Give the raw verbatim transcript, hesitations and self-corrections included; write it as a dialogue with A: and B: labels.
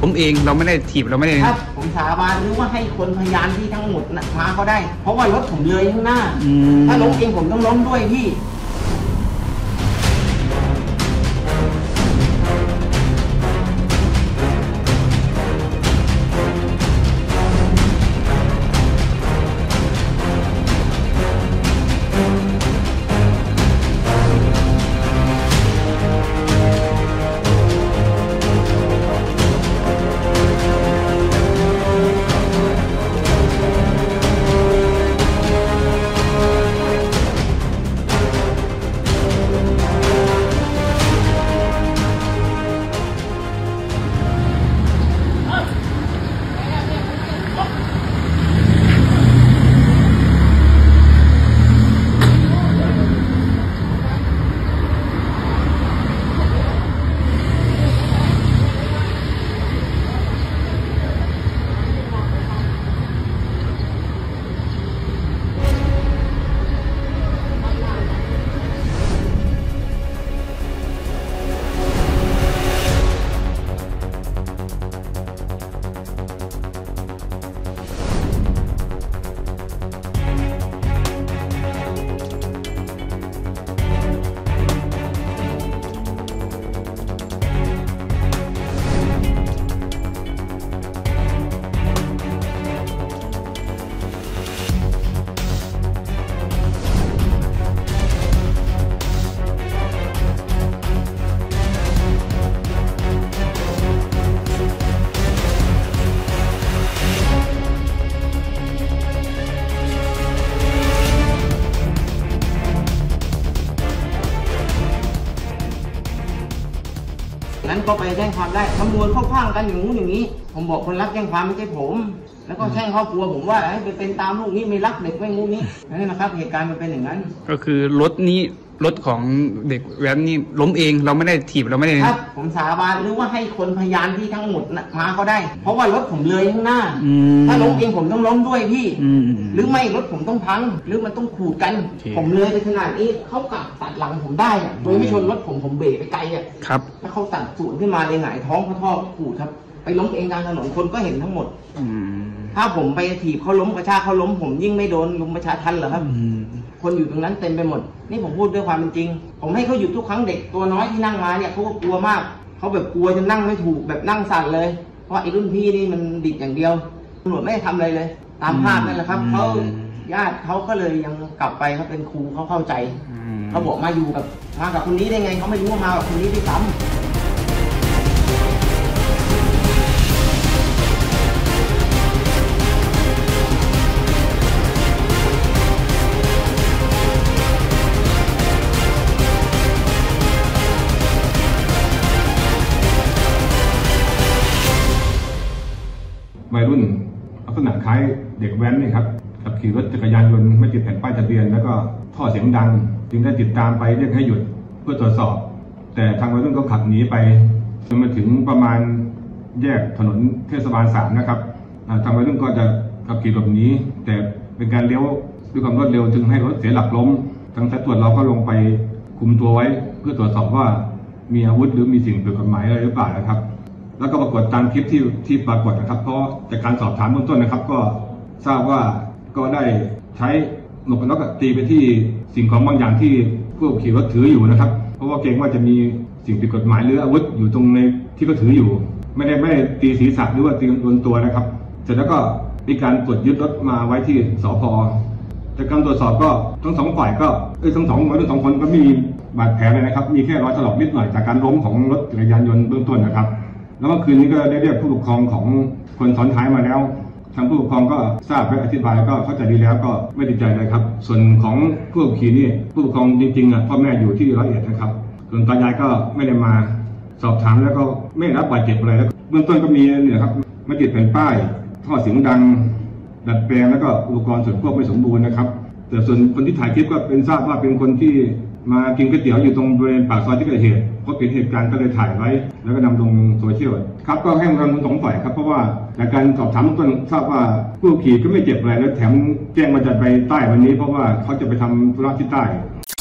A: ผมเองเราไม่ได้ถีบเราไม่ได้
B: ครับผมสาบานหรือว่าให้คนพยานที่ทั้งหมดนะมาเขาได้เพราะว่ารถผมเลยข้างหน้าถ้าล้มเองผมต้องล้มด้วยพี่นั้นก็ไปแจ้งความได้ตำรวจเข้าข้างกันอย่างนู้นอย่างนี้ผมบอกคนรับแจ้งความไม่ใช่ผมแล้วก็แช่งครอบครัวผมว่าให้ไปเป็นตามลูกนี้ไม่รักเด็กไม่งูนี้นั่นนะครับเหตุการณ์มันเป็นอย่างนั้น
A: ก็คือรถนี้รถของเด็กแว้นนี่ล้มเองเราไม่ได้ถีบเราไม่ได้
B: ครับผมสาบานหรือว่าให้คนพยานที่ทั้งหมดมาเขาได้เพราะว่ารถผมเลยข้างหน้าถ้าล้มเองผมต้องล้มด้วยพี่หรือไม่รถผมต้องพังหรือมันต้องขูดกันผมเลยไปขนาดนี้เขากลับตัดหลังผมได้อะโดยไม่ชนรถผมผมเบรกไปไกลอ่ะ
A: ครับ
B: ถ้าเขาตัดสวนขึ้นมาเลยหงายท้องเขาท่อขูดครับไปล้มเองกลางถนนคนก็เห็นทั้งหมดถ้าผมไปถีบเขาล้มกระชากเขาล้มผมยิ่งไม่โดนลุมประชาทันเหรอครับคนอยู่ตรงนั้นเต็มไปหมดนี่ผมพูดด้วยความเป็นจริงผมให้เขาหยุดทุกครั้งเด็กตัวน้อยที่นั่งมาเนี่ยเขาก็กลัวมากเขาแบบกลัวจนนั่งไม่ถูกแบบนั่งสั่นเลยเพราะไอ้รุ่นพี่นี่มันดิบอย่างเดียวตำรวจไม่ได้ทำอะไรเลยตามภาพนั่นแหละครับเขาญาติเขาก็เลยยังกลับไปเขาเป็นครูเขาเข้าใจเขาบอกมาอยู่กับมากับคนนี้ได้ไงเขาไม่รู้ว่ามากับคนนี้ด้วยซ้ำ
C: วัยรุ่นลักษณะคล้ายเด็กแว้นนี่ครับขับขี่รถจักรยานยนต์ไม่ติดแผ่นป้ายทะเบียนแล้วก็ท่อเสียงดังจึงได้ติดตามไปเรียกให้หยุดเพื่อตรวจสอบแต่ทางวัยรุ่นก็ขับหนีไปจนมาถึงประมาณแยกถนนเทศบาลสามนะครับทางวัยรุ่นก็จะขับขี่หลบหนีแต่เป็นการเลี้ยวด้วยความรวดเร็วจึงให้รถเสียหลักล้มทางสายตรวจเราก็ลงไปคุมตัวไว้เพื่อตรวจสอบว่ามีอาวุธหรือมีสิ่งผิดกฎหมายอะไรหรือเปล่านะครับแล้วก็ปรากฏตามคลิปที่ที่ปรากฏนะครับเพราะจากการสอบถามเบื้องต้นนะครับก็ทราบว่าก็ได้ใช้หมวกกันน็อกตีไปที่สิ่งของบางอย่างที่ผู้ขี่รถถืออยู่นะครับเพราะว่าเกรงว่าจะมีสิ่งผิดกฎหมายหรืออาวุธอยู่ตรงในที่เขาถืออยู่ไม่ได้ไม่ได้ตีศีรษะหรือว่าตีโดนตัวนะครับเสร็จแล้วก็มีการตรวจยึดรถมาไว้ที่สภ.จากการตรวจสอบก็ทั้งสองฝ่ายก็เอ้ยทั้งสองวัยรุ่นสองคนก็มีบาดแผลเลยนะครับมีแค่รอยถลอกนิดหน่อยจากการล้มของรถจักรยานยนต์เบื้องต้นนะครับแล้วเมื่อคืนนี้ก็ได้เรียกผู้ปกครองของคนซ้อนท้ายมาแล้วทางผู้ปกครองก็ทราบและอธิบายก็เข้าใจดีแล้วก็ไม่ติดใจเลยครับส่วนของผู้ขับขี่นี่ผู้ปกครองจริงๆอ่ะพ่อแม่อยู่ที่ร้อยเอ็ดนะครับส่วนตายายก็ไม่ได้มาสอบถามแล้วก็ไม่รับบาดเจ็บอะไรแล้วเบื้องต้นก็มีเนี่ยครับไม่ติดแผ่นป้ายท่อเสียงดังดัดแปลงแล้วก็อุปกรณ์ส่วนควบไม่สมบูรณ์นะครับแต่ส่วนคนที่ถ่ายคลิปก็เป็นทราบว่าเป็นคนที่มากินก๋วยเตี๋ยวอยู่ตรงบริเวณปากซอยที่เกิดเหตุเพราะเป็นเหตุการณ์ก็เลยถ่ายไว้แล้วก็นำลงโซเชียลครับก็ให้กำลังสองฝ่ายครับเพราะว่าจากการสอบถามต้นทราบว่าผู้ขี่ก็ไม่เจ็บอะไรแล้วแถมแจ้งมาจะไปใต้วันนี้เพราะว่าเขาจะไปทำธุระที่ใต้